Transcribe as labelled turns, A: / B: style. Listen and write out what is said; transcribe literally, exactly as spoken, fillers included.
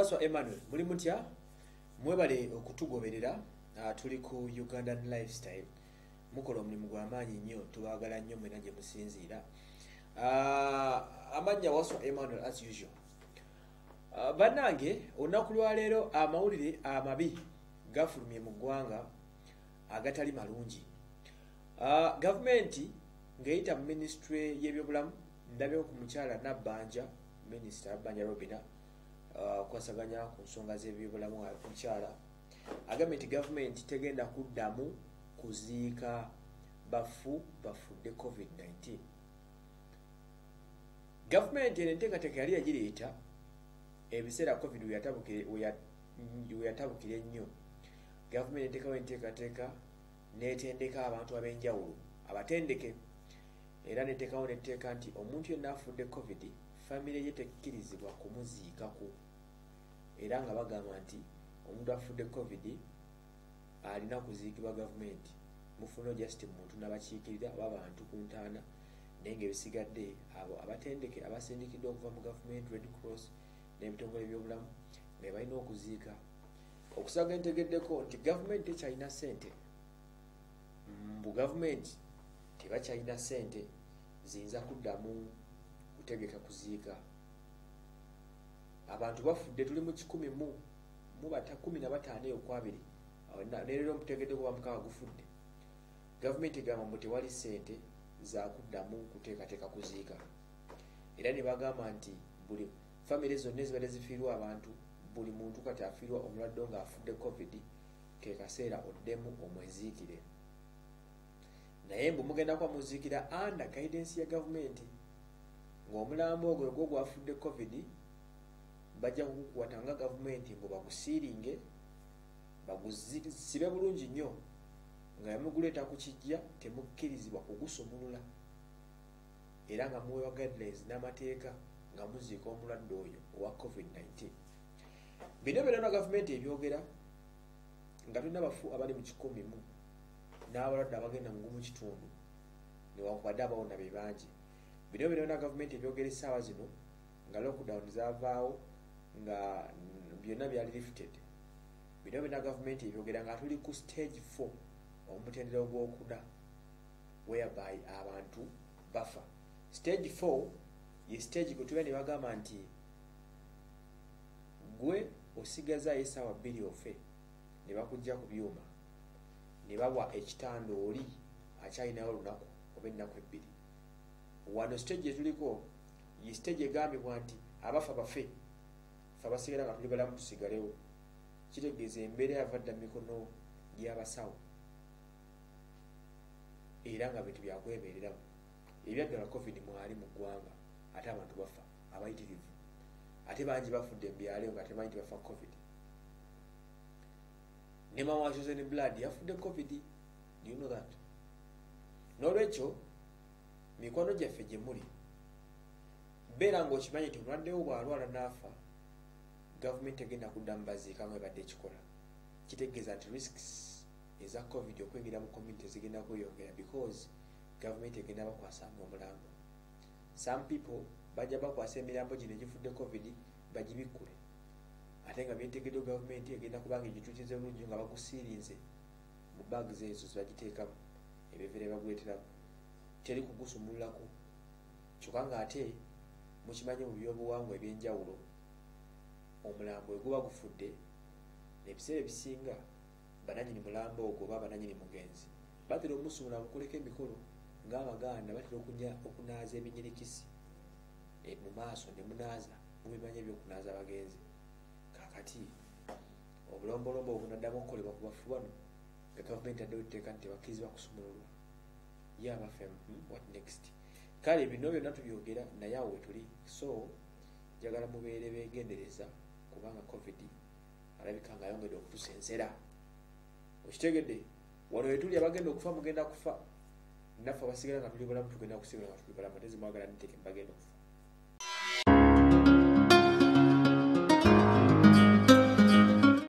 A: Waswa Emmanuel muli mutya mwebale okutugoberera uh, tuli ku Ugandan Lifestyle mukola omulimu gw'amaanyi nnyo tubagala nnyo mwena gye musinziira uh, amanya Waswa Emmanuel as usual uh, banange olunaku lwa leero amawulire amabi gafulumye mu ggwanga agatali malungi uh, gavumenti ng'eyita mu ministry y'ebyobulamu ndabyo ku mukyala Nabbanja Minister Nabbanja Robina Uh, kwasaganya ku nsonga z'ebyobulamu omukyala agambye nti gavumenti tegenda kuddamu kuziika bafu bafudde covid nineteen. Gavumenti eno enteekateeka yali yagireeta ebiseera covid we yatabukira ennyo. Gavumenti enteekawo enteekateeka n'etendeka abantu ab'enjawulo abatendeke era n'eteekawo n'etteeka nti omuntu yenna afudde covid family ye tekkirizibwa kumuziikako era nga bagamba nti omuntu afudde covid alina kuziikibwa gavumenti mufuna just muntu n'abakiikirira oba abantu ku ntaana naye ng'ebisigadde abo abatendeke abasindikiddwa okuva mu gavumenti Red Cross n'ebitongole by'obulamu nga balina okuziika okusaga entegeddeko nti gavumenti tekyalina ssente mbu gavumenti tebakyalina ssente ziyinza kuddamu kutegeka kuziika abantu bafudde tuli mu kikumi mu mu bata kumi na bataano okwabiri leero mutegedde kuba mukaaga gufudde gavumenti egamba mbu tewali ssente za kuddamu kuteekateeka kuziika era ne bagamba nti buli famire zonna ezibadde zifiirwa abantu buli muntu kati afiirwa omulwadde nga afudde covid ke kaseera oddemu omweziikire naye mbu mugenda kwa muziikira under guidance ya gavumenti ng'omulambo ogwo gwo gwafudde covid bajja kukukwata nga gavumenti mbu bagusiiringe bagusibe bulungi nnyo nga yamuguleeta ku kijja temukkirizibwa kugusumulula era nga muwewa guidelines n'amateeka nga muziika omulwadde oyo owa covid nineteen. Bino byonna gavumenti ebyogera nga tulina abafu abali mu kikumi mu n'abalwadde abagenda mu kitundu newakubadde abawona be bangi. Bino byonna gavumenti ebyogera essaawa zino nga lockdown zavaawo nga byonna byali lifted. Bino byonna gavumenti ebyogera nga tuli ku stage four omutendera ogwokuna whereby abantu bafa. Stage four ye stage gwe tuba ne bagamba nti gwe osigaza essaawa bbiri ofe ne bakujja ku byuma ne bawa ekitanda oli akyalinayo olunaku oba ennaku ebbiri. Wano stage etuliko ye stage egambibwa nti abafa bafe fe abasigala nga tuli balamu tusigalewo kitegeeza embeera yavadda mu mikono gy'abasawo era nga bintu byakwebeereramu ebyaddala covid mwali mu ggwanga ate abantu bafa abayitirivu ate bangi bafudde embyalewo nga temanyi nti bafa covid. Ne mama wa Chosen Blood yafudde covid. Do you know that? N'olwekyo mikono gyaffe gye muli beera ng'okimanyi nti omulwaddewo bw'alwala n'afa gavumenti egenda kuddamu baziika nga ebadde ekikola kitegeeza nti risks eza covid okwingira mu community zigenda kweyongera because gavumenti egenda bakwasanga omulambo. Some people bajja bakwasa emirambo gino egifudde covid bagibikkule ate nga byetegeddwa gavumenti egenda kubanga egituukize bulungi nga bagusiirinze mu bags ezo zibagiteekamu ebiveera baguleeteramu teri kugusumululako kyokka nga ate mukimanyi mu byobuwangwa ebyenjawulo omulambo eguba gufudde n'ebiseera ebisinga bananyini mulambo ogwo oba bananyini mugenzi batera omusumula mukuleka emikolo ng'abaganda batera okunaaza ebinyirikisi mu maaso ne munaaza mubimanya ebyokunaaza abagenzi. Kakati obulombolombo obunaddamu okukolebwa ku bafu bano nga gavumenti addewo etteeka nti tebakkirizibwa kusumululwa ye abafe what next. Kale bino byonna tubyogera naye awo wetuli so njagala mubeere beegendereza kubanga covid alabika nga ayongedde okutusensera okitegedde wano wetuli abagenda okufa mugenda kufa naffe abasigala nga tuli balamu tugenda kusigala nga tuli balamu ate zimwagala niteeke mbagenda okufa.